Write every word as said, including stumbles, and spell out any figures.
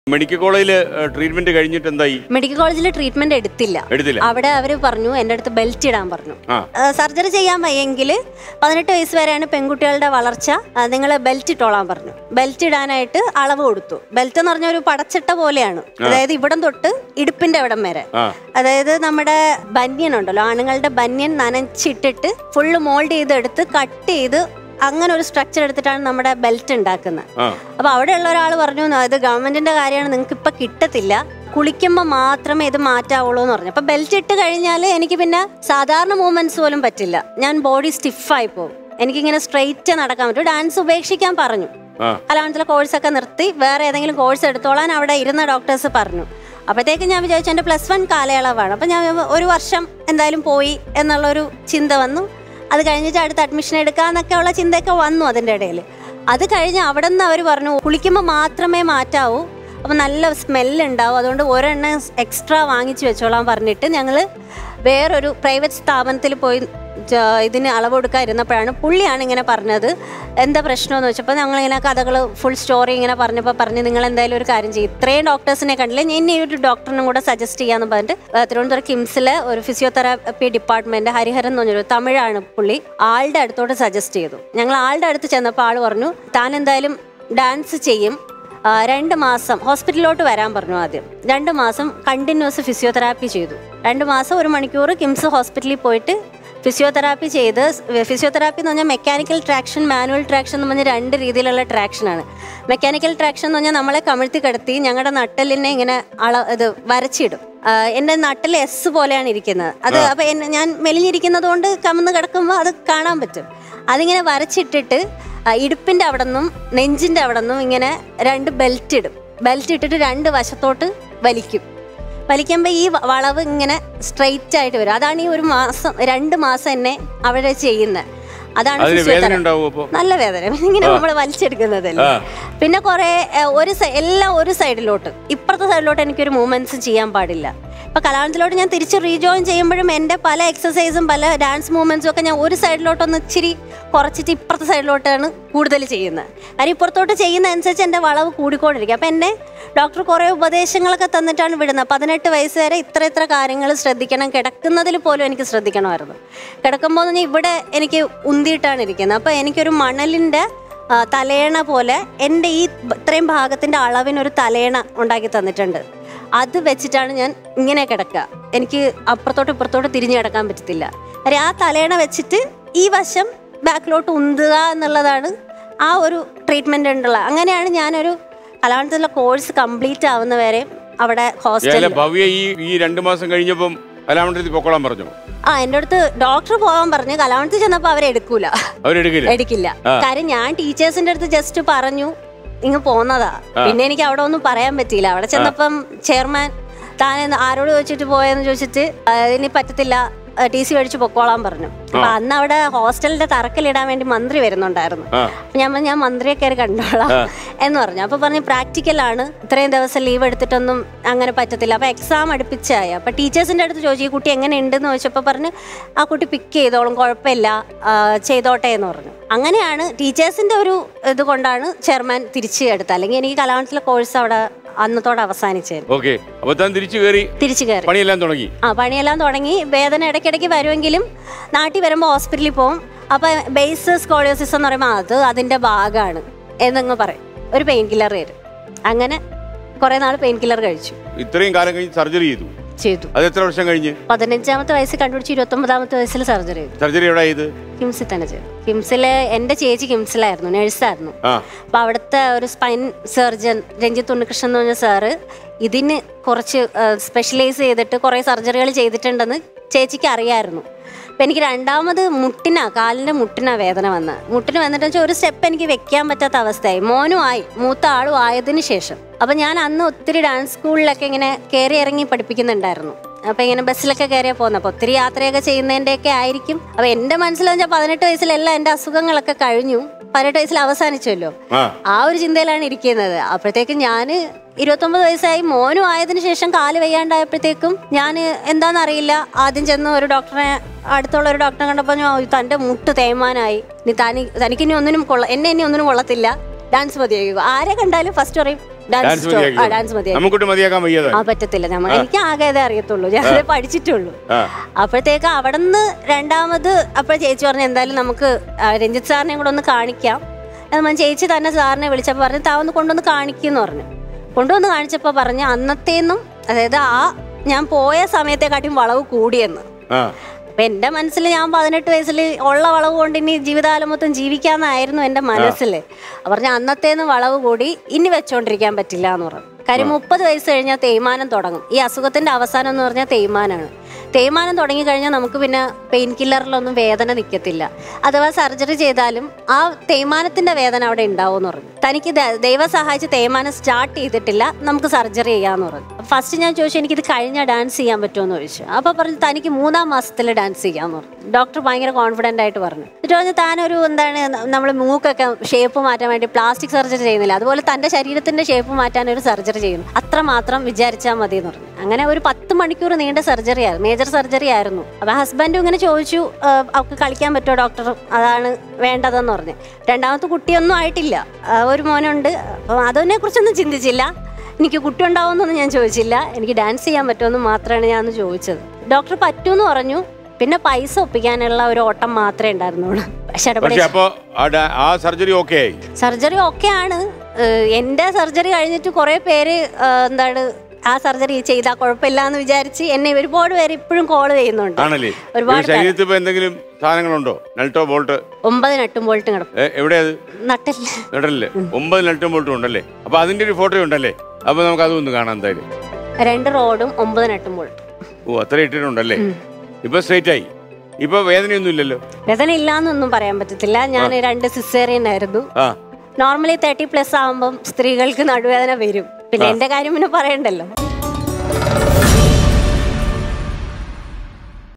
Medical കോളേജിൽ treatment കഴിഞ്ഞിട്ട് എന്തായി? മെഡിക്കൽ കോളേജിൽ ട്രീറ്റ്മെന്റ് എടുത്തില്ല. അവിടെ അവർ പറഞ്ഞു എൻ്റെ അടുത്ത് ബെൽറ്റ് ഇടാൻ പറഞ്ഞു. സർജറി ചെയ്യാൻ വയ്യെങ്കിൽ പതിനെട്ട് വയസ്സ് വരെയാണ് പെൺകുട്ടികളുടെ വളർച്ച, നിങ്ങൾ ബെൽറ്റ് ഇട്ടോളാൻ പറഞ്ഞു. ബെൽറ്റ് ഇടാനായിട്ട് അളവ് കൊടുത്തു. ബെൽറ്റ് എന്ന് പറഞ്ഞ ഒരു പടച്ചട്ട പോലെയാണ്, അതായത് ഇവിടം തൊട്ട് ഇടുപ്പിന്റെ അവിടം വരെ. അതായത് നമ്മുടെ ബനിയൻ ഉണ്ടല്ലോ, ആണുങ്ങളുടെ ബനിയൻ നനച്ചിട്ടിട്ട് ഫുള്ള് മോൾഡ് ചെയ്തെടുത്ത് കട്ട് ചെയ്ത് അങ്ങനെ ഒരു സ്ട്രക്ചർ എടുത്തിട്ടാണ് നമ്മുടെ ബെൽറ്റ് ഉണ്ടാക്കുന്നത്. അപ്പൊ അവിടെയുള്ള ഒരാൾ പറഞ്ഞു, ഇത് ഗവൺമെന്റിന്റെ കാര്യമാണ്, നിങ്ങൾക്ക് ഇപ്പൊ കിട്ടത്തില്ല, കുളിക്കുമ്പോൾ മാത്രമേ ഇത് മാറ്റാവുള്ളൂ എന്ന് പറഞ്ഞു. അപ്പൊ ബെൽറ്റ് ഇട്ട് കഴിഞ്ഞാൽ എനിക്ക് പിന്നെ സാധാരണ മൂവ്മെന്റ്സ് പോലും പറ്റില്ല, ഞാൻ ബോഡി സ്റ്റിഫായി പോകും, എനിക്കിങ്ങനെ സ്ട്രെയിറ്റ് നടക്കാൻ പറ്റും. ഡാൻസ് ഉപേക്ഷിക്കാൻ പറഞ്ഞു. കലാമണ്ഡലത്തിലെ കോഴ്സൊക്കെ നിർത്തി വേറെ ഏതെങ്കിലും കോഴ്സ് എടുത്തോളാൻ അവിടെ ഇരുന്ന ഡോക്ടേഴ്സ് പറഞ്ഞു. അപ്പോഴത്തേക്ക് ഞാൻ വിചാരിച്ചു എൻ്റെ പ്ലസ് വൺ കാലയളവാണ്, അപ്പം ഞാൻ ഒരു വർഷം എന്തായാലും പോയി എന്നുള്ളൊരു ചിന്ത വന്നു. അത് കഴിഞ്ഞിട്ട് അടുത്ത് അഡ്മിഷൻ എടുക്കാന്നൊക്കെ ഉള്ള ചിന്തയൊക്കെ വന്നു അതിൻ്റെ ഇടയിൽ. അത് കഴിഞ്ഞ് അവിടെ നിന്ന് അവർ പറഞ്ഞു കുളിക്കുമ്പോൾ മാത്രമേ മാറ്റാവൂ, അപ്പം നല്ല സ്മെല്ലുണ്ടാവും, അതുകൊണ്ട് ഒരെണ്ണം എക്സ്ട്രാ വാങ്ങിച്ചു വെച്ചോളാൻ പറഞ്ഞിട്ട് ഞങ്ങൾ വേറൊരു പ്രൈവറ്റ് സ്ഥാപനത്തിൽ പോയി ഇതിന് അളവെടുക്കാൻ ഇരുന്നപ്പോഴാണ് പുള്ളിയാണ് ഇങ്ങനെ പറഞ്ഞത് എന്താ പ്രശ്നമെന്ന് വെച്ചപ്പോൾ ഞങ്ങളിങ്ങനെ കഥകൾ ഫുൾ സ്റ്റോറി ഇങ്ങനെ പറഞ്ഞപ്പോൾ പറഞ്ഞ് നിങ്ങൾ എന്തായാലും ഒരു കാര്യം ചെയ്യും, ഇത്രയും ഡോക്ടേഴ്സിനെ കണ്ടില്ല, ഇനി ഒരു ഡോക്ടറിനും കൂടെ സജസ്റ്റ് ചെയ്യാമെന്ന് പറഞ്ഞിട്ട് തിരുവനന്തപുരം കിംസിലെ ഒരു ഫിസിയോതെറാപ്പി ഡിപ്പാർട്ട്മെന്റ് ഹരിഹരൻ എന്ന് പറഞ്ഞൊരു തമിഴാണ് പുള്ളി, ആളുടെ അടുത്തോട്ട് സജസ്റ്റ് ചെയ്തു. ഞങ്ങൾ ആളുടെ അടുത്ത് ചെന്നപ്പോൾ ആൾ പറഞ്ഞു താൻ എന്തായാലും ഡാൻസ് ചെയ്യും, രണ്ട് മാസം ഹോസ്പിറ്റലിലോട്ട് വരാൻ പറഞ്ഞു. ആദ്യം രണ്ട് മാസം കണ്ടിന്യൂസ് ഫിസിയോതെറാപ്പി ചെയ്തു. രണ്ട് മാസം ഒരു മണിക്കൂർ കിംസ് ഹോസ്പിറ്റലിൽ പോയിട്ട് ഫിസിയോതെറാപ്പി ചെയ്ത്, ഫിസിയോതെറാപ്പി എന്ന് പറഞ്ഞാൽ മെക്കാനിക്കൽ ട്രാക്ഷൻ മാനുവൽ ട്രാക്ഷൻ എന്ന് പറഞ്ഞാൽ രണ്ട് രീതിയിലുള്ള ട്രാക്ഷനാണ്. മെക്കാനിക്കൽ ട്രാക്ഷൻ എന്ന് പറഞ്ഞാൽ നമ്മളെ കമിഴ്ത്തി കിടത്തി ഞങ്ങളുടെ നട്ടലിനെ ഇങ്ങനെ അള ഇത് വരച്ചിടും. എൻ്റെ നട്ടിൽ എസ് പോലെയാണ് ഇരിക്കുന്നത് അത്. അപ്പം എന്നെ ഞാൻ മെലിഞ്ഞിരിക്കുന്നത് കൊണ്ട് കമന്ന് കിടക്കുമ്പോൾ അത് കാണാൻ പറ്റും. അതിങ്ങനെ വരച്ചിട്ടിട്ട് ഇടുപ്പിൻ്റെ അവിടെ നിന്നും നെഞ്ചിൻ്റെ അവിടെ നിന്നും ഇങ്ങനെ രണ്ട് ബെൽറ്റ് ഇടും. ബെൽറ്റ് ഇട്ടിട്ട് രണ്ട് വശത്തോട്ട് വലിക്കും. വലിക്കുമ്പോൾ ഈ വളവ് ഇങ്ങനെ സ്ട്രെയിറ്റ് ആയിട്ട് വരും. അതാണ് ഈ ഒരു മാസം രണ്ട് മാസം എന്നെ അവിടെ ചെയ്യുന്നത്. അതാണ് നല്ല വേദന, ഇങ്ങനെ നമ്മൾ വലിച്ചെടുക്കുന്നതല്ലേ. പിന്നെ കുറെ ഒരു എല്ലാം ഒരു സൈഡിലോട്ട്, ഇപ്പുറത്തെ സൈഡിലോട്ട് എനിക്കൊരു മൂവ്മെന്റ്സ് ചെയ്യാൻ പാടില്ല. ഇപ്പൊ കലാമണ്ഡലത്തിലോട്ട് ഞാൻ തിരിച്ച് റീജോയിൻ ചെയ്യുമ്പോഴും എൻ്റെ പല എക്സസൈസും പല ഡാൻസ് മൂവ്മെന്റ്സും ഒക്കെ ഞാൻ ഒരു സൈഡിലോട്ടൊന്ന് ഇച്ചിരി കുറച്ചിട്ട് ഇപ്പുറത്തെ സൈഡിലോട്ടാണ് കൂടുതൽ ചെയ്യുന്നത്. കാര്യം ഇപ്പുറത്തോട്ട് ചെയ്യുന്ന അനുസരിച്ച് എൻ്റെ വളവ് കൂടിക്കൊണ്ടിരിക്കും. അപ്പം എന്നെ ഡോക്ടർ കുറേ ഉപദേശങ്ങളൊക്കെ തന്നിട്ടാണ് വിടുന്നത്. പതിനെട്ട് വയസ്സ് വരെ ഇത്ര ഇത്ര കാര്യങ്ങൾ ശ്രദ്ധിക്കണം, കിടക്കുന്നതിൽ പോലും എനിക്ക് ശ്രദ്ധിക്കണമായിരുന്നു. കിടക്കുമ്പോൾ എന്ന് പറഞ്ഞാൽ ഇവിടെ എനിക്ക് ഉന്തിയിട്ടാണ് ഇരിക്കുന്നത്. അപ്പോൾ എനിക്കൊരു മണലിൻ്റെ തലേണ പോലെ എൻ്റെ ഈ ഇത്രയും ഭാഗത്തിൻ്റെ അളവിനൊരു തലേണ ഉണ്ടാക്കി തന്നിട്ടുണ്ട്. അത് വെച്ചിട്ടാണ് ഞാൻ ഇങ്ങനെ കിടക്കുക. എനിക്ക് അപ്പുറത്തോട്ട് ഇപ്പുറത്തോട്ട് തിരിഞ്ഞു കിടക്കാൻ പറ്റത്തില്ല. കാര്യം ആ തലേണ വെച്ചിട്ട് ഈ വശം ബാക്കിലോട്ട് ഉന്തുക എന്നുള്ളതാണ് ആ ഒരു ട്രീറ്റ്മെന്റ് ഉണ്ടുള്ള. അങ്ങനെയാണ് ഞാനൊരു കലാമണ്ഡലത്തിലെ കോഴ്സ് കംപ്ലീറ്റ് ആവുന്നവരെ അവിടെ ഹോസ്റ്റലിൽ. ഈ രണ്ടു മാസം കഴിഞ്ഞപ്പം കലാമണ്ഡലത്തിൽ പൊക്കോളാൻ പറഞ്ഞു. ആ എൻ്റെ അടുത്ത് ഡോക്ടർ പോകാൻ പറഞ്ഞു. കലാമണ്ഡലത്തിൽ ചെന്നപ്പോൾ അവരെടുക്കൂല, എടുക്കില്ല. കാര്യം ഞാൻ ടീച്ചേഴ്സിന്റെ അടുത്ത് ജസ്റ്റ് പറഞ്ഞു ഇങ്ങ് പോന്നതാ. പിന്നെ എനിക്ക് അവിടെ ഒന്നും പറയാൻ പറ്റിയില്ല. അവിടെ ചെന്നപ്പം ചെയർമാൻ താൻ ആരോട് ചോദിച്ചിട്ട് പോയെന്ന് ചോദിച്ചിട്ട് ഇനി പറ്റത്തില്ല, ടി സി മേടിച്ച് പൊക്കോളാൻ പറഞ്ഞു. അപ്പൊ അന്ന് അവിടെ ഹോസ്റ്റലിന്റെ തറക്കല്ലിടാൻ വേണ്ടി മന്ത്രി വരുന്നുണ്ടായിരുന്നു. അപ്പൊ ഞാൻ ഞാൻ മന്ത്രിയെ കയറി കണ്ടോളാം എന്ന് പറഞ്ഞു. അപ്പൊ പറഞ്ഞു പ്രാക്ടിക്കലാണ്, ഇത്രയും ദിവസം ലീവ് എടുത്തിട്ടൊന്നും അങ്ങനെ പറ്റത്തില്ല. അപ്പൊ എക്സാം അടുപ്പിച്ചായി. അപ്പൊ ടീച്ചേഴ്സിന്റെ അടുത്ത് ചോദിച്ചു ഈ കുട്ടി എങ്ങനെ ഉണ്ടെന്ന് ചോദിച്ചപ്പോൾ പറഞ്ഞു ആ കുട്ടി പിക്ക് ചെയ്തോളും, കുഴപ്പമില്ല, ചെയ്തോട്ടെ എന്ന് പറഞ്ഞു. അങ്ങനെയാണ് ടീച്ചേഴ്സിന്റെ ഒരു ഇത് കൊണ്ടാണ് ചെയർമാൻ തിരിച്ചു എടുത്തത്. അല്ലെങ്കിൽ എനിക്ക് കലാമണ്ഡലത്തിലെ കോഴ്സ് അവിടെ അന്നത്തോടെ അവസാനിച്ചത്. തിരിച്ചു കയറി പണിയെല്ലാം തുടങ്ങി. ആ പണിയെല്ലാം തുടങ്ങി. വേദന ഇടയ്ക്കിടയ്ക്ക് വരുമെങ്കിലും നാട്ടിൽ വരുമ്പോൾ ഹോസ്പിറ്റലിൽ പോകും. അപ്പൊ ബേസ് സ്കോളിയോസിസ് എന്ന് പറയുമ്പോൾ അത് അതിന്റെ ഭാഗമാണ് എന്നങ്ങ് പറയും. ഒരു പെയിൻ കില്ലർ തരും. അങ്ങനെ കുറെ നാൾ പെയിൻ കില്ലർ കഴിച്ചു. ഇത്രയും കാലം കഴിഞ്ഞ് സർജറി ചെയ്തു ചെയ്തു അത് എത്ര വർഷം കഴിഞ്ഞ്? പതിനഞ്ചാമത്തെ വയസ്സിൽ കണ്ടുപിടിച്ച് ഇരുപത്തി ഒമ്പതാമത്തെ വയസ്സിൽ സർജറി ചെയ്തു. സർജറി എവിടെ ചെയ്ത്? കിംസിൽ തന്നെ ചെയ്തു. കിംസിലെ എന്റെ ചേച്ചി കിംസിലായിരുന്നു, നഴ്സായിരുന്നു. അപ്പൊ അവിടുത്തെ ഒരു സ്പൈൻ സർജൻ രഞ്ജിത്ത് ഉണ്ണികൃഷ്ണൻ എന്ന് പറഞ്ഞ സാറ് ഇതിന് കുറച്ച് സ്പെഷ്യലൈസ് ചെയ്തിട്ട് കുറെ സർജറികൾ ചെയ്തിട്ടുണ്ടെന്ന് ചേച്ചിക്ക് അറിയായിരുന്നു. അപ്പം എനിക്ക് രണ്ടാമത് മുട്ടിനാ കാലിൻ്റെ മുട്ടിനാ വേദന വന്ന മുട്ടിന് വന്നിട്ട് വെച്ചാൽ ഒരു സ്റ്റെപ്പ് എനിക്ക് വെക്കാൻ പറ്റാത്ത അവസ്ഥയായി. മോനും ആയി, മൂത്ത ആളും ആയതിന് ശേഷം. അപ്പം ഞാൻ അന്ന് ഒത്തിരി ഡാൻസ് സ്കൂളിലൊക്കെ ഇങ്ങനെ കയറി ഇറങ്ങി പഠിപ്പിക്കുന്നുണ്ടായിരുന്നു. അപ്പം ഇങ്ങനെ ബസ്സിലൊക്കെ കയറിയാൽ പോകുന്നത്. അപ്പോൾ ഒത്തിരി യാത്രയൊക്കെ ചെയ്യുന്നതിൻ്റെയൊക്കെ ആയിരിക്കും. അപ്പം എൻ്റെ മനസ്സിലെന്ന് വെച്ചാൽ പതിനെട്ട് വയസ്സിലെല്ലാം എൻ്റെ അസുഖങ്ങളൊക്കെ കഴിഞ്ഞു, പതിനെട്ട് വയസ്സിൽ അവസാനിച്ചല്ലോ. ആ ഒരു ചിന്തയിലാണ് ഇരിക്കുന്നത്. അപ്പോഴത്തേക്കും ഞാൻ ഇരുപത്തൊമ്പത് വയസ്സായി, മോനും ആയതിനു ശേഷം കാല് വയ്യാണ്ടായപ്പോഴത്തേക്കും ഞാൻ എന്താണെന്നറിയില്ല ആദ്യം ചെന്ന് ഒരു ഡോക്ടറെ, അടുത്തുള്ള ഒരു ഡോക്ടറെ കണ്ടപ്പോൾ തൻ്റെ മുട്ട് തേയ്മാനായി, നീ തനി തനിക്കിനി ഒന്നിനും കൊള്ള എന്നെ ഇനി ഒന്നിനും കൊള്ളത്തില്ല, ഡാൻസ് മതിയായിരിക്കും. ആരെ കണ്ടാലും ഫസ്റ്റ് പറയും ഡാൻസ് മതിയാക്കി ആ പറ്റത്തില്ല. നമ്മൾ എനിക്ക് ആകെ അതേ അറിയത്തുള്ളൂ, ഞാൻ പഠിച്ചിട്ടുള്ളൂ. അപ്പോഴത്തേക്ക് അവിടെ നിന്ന് രണ്ടാമത് അപ്പോൾ ചേച്ചി പറഞ്ഞു എന്തായാലും നമുക്ക് രഞ്ജിത്ത് സാറിനെ കൂടെ ഒന്ന് കാണിക്കാം. ചേച്ചി തന്നെ സാറിനെ വിളിച്ചപ്പോൾ പറഞ്ഞു താ ഒന്ന് കൊണ്ടുവന്ന് കാണിക്കുമെന്ന് പറഞ്ഞു. കൊണ്ടുവന്ന് കാണിച്ചപ്പോൾ പറഞ്ഞു അന്നത്തേന്നും അതായത് ആ ഞാൻ പോയ സമയത്തെക്കാട്ടിയും വളവ് കൂടിയെന്ന്. അപ്പൊ എന്റെ മനസ്സിൽ ഞാൻ പതിനെട്ട് വയസ്സിൽ ഉള്ള വളവ് കൊണ്ട് ഇനി ജീവിതകാലം മൊത്തം ജീവിക്കാന്നായിരുന്നു എന്റെ മനസ്സിൽ. പറഞ്ഞ അന്നത്തേന്ന് വളവ് കൂടി ഇനി വെച്ചോണ്ടിരിക്കാൻ പറ്റില്ല എന്ന് പറഞ്ഞു. കാര്യം മുപ്പത് വയസ്സ് കഴിഞ്ഞാൽ തേയ്മാനം തുടങ്ങും. ഈ അസുഖത്തിന്റെ അവസാനം എന്ന് പറഞ്ഞാൽ തേയ്മാനാണ്. തേയ്മാനം തുടങ്ങി കഴിഞ്ഞാൽ നമുക്ക് പിന്നെ പെയിൻ കില്ലറിലൊന്നും വേദന നിൽക്കത്തില്ല. അഥവാ സർജറി ചെയ്താലും ആ തേയ്മാനത്തിന്റെ വേദന അവിടെ ഉണ്ടാവും എന്ന് പറഞ്ഞു. തനിക്ക് ദൈവം സഹായിച്ച് തേയ്മാനം സ്റ്റാർട്ട് ചെയ്തിട്ടില്ല, നമുക്ക് സർജറി ചെയ്യാന്ന് പറഞ്ഞു. ഫസ്റ്റ് ഞാൻ ചോദിച്ചു എനിക്കിത് കഴിഞ്ഞാൽ ഡാൻസ് ചെയ്യാൻ പറ്റുമെന്ന് ചോദിച്ചു. അപ്പോൾ പറഞ്ഞു തനിക്ക് മൂന്നാം മാസത്തിൽ ഡാൻസ് ചെയ്യാമെന്ന് പറഞ്ഞു. ഡോക്ടർ ഭയങ്കര കോൺഫിഡൻ്റ് ആയിട്ട് പറഞ്ഞു. എന്നിട്ട് പറഞ്ഞു താനൊരു എന്താണ് നമ്മൾ മൂക്കൊക്കെ ഷേപ്പ് മാറ്റാൻ വേണ്ടി പ്ലാസ്റ്റിക് സർജറി ചെയ്യുന്നില്ല, അതുപോലെ തൻ്റെ ശരീരത്തിന്റെ ഷേപ്പ് മാറ്റാൻ ഒരു സർജറി ചെയ്യുന്നു, അത്രമാത്രം വിചാരിച്ചാൽ മതി എന്ന് പറഞ്ഞു. അങ്ങനെ ഒരു പത്ത് മണിക്കൂർ നീണ്ട സർജറി ആയിരുന്നു, മേജർ സർജറി ആയിരുന്നു. അപ്പൊ ഹസ്ബൻഡും ഇങ്ങനെ ചോദിച്ചു അവൾക്ക് കളിക്കാൻ പറ്റുമോ ഡോക്ടർ, അതാണ് വേണ്ടതെന്ന് പറഞ്ഞു. രണ്ടാമത്തെ കുട്ടിയൊന്നും ആയിട്ടില്ല, ഒരു മോനുണ്ട്. അപ്പം അതിനെ കുറിച്ചൊന്നും ചിന്തിച്ചില്ല. എനിക്ക് കുട്ടി ഉണ്ടാവുമെന്നൊന്നും ഞാൻ ചോദിച്ചില്ല, എനിക്ക് ഡാൻസ് ചെയ്യാൻ പറ്റുമെന്ന് മാത്രമാണ് ഞാൻ ചോദിച്ചത്. ഡോക്ടർ പറ്റൂന്ന് പറഞ്ഞു. പിന്നെ പൈസ ഒപ്പിക്കാനുള്ള ഒരു ഓട്ടം മാത്രമേ ഉണ്ടായിരുന്നുള്ളൂ. സർജറി ഓക്കെ ആണ്. എന്റെ സർജറി കഴിഞ്ഞിട്ട് കുറെ പേര് എന്താണ് ആ സർജറി ചെയ്താൽ കുഴപ്പമില്ല എന്ന് വിചാരിച്ച് എന്നെ ഒരുപാട് പേര് ഇപ്പോഴും കോൾ ചെയ്യുന്നുണ്ട്. ഒരുപാട് ഒമ്പത് നട്ടും ബോൾട്ടും നട്ടല്ലേ ഒമ്പത് നട്ടും ബോൾട്ടും ഉണ്ടല്ലേ? അപ്പൊ അതിന്റെ ഒരു ഫോട്ടോ ഉണ്ടല്ലേ? അപ്പൊ നമുക്ക് അതൊന്ന് കാണാം എന്തായാലും. രണ്ട് റോഡും ഒമ്പത് നട്ടും ബോൾട്ടും. ഓ അത്ര ഇട്ടിട്ടുണ്ടല്ലേ? ഇപ്പൊ സ്ട്രൈറ്റ് ആയി. ഇപ്പൊ വേദനയൊന്നും ഇല്ലല്ലോ? വേദന ഇല്ലാന്നൊന്നും പറയാൻ പറ്റത്തില്ല. ഞാൻ രണ്ട് സിസേറിയൻ ആയിരുന്നു. നോർമലി തേർട്ടി പ്ലസ് ആകുമ്പം സ്ത്രീകൾക്ക് നടുവേദന വരും. പിന്നെ എന്റെ കാര്യം പിന്നെ പറയണ്ടല്ലോ.